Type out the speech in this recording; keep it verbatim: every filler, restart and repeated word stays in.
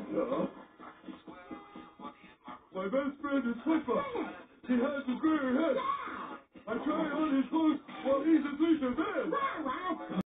Yeah. My best friend is Flipper. He has a grey head. I try on his clothes while he's asleep in bed. Wow, wow.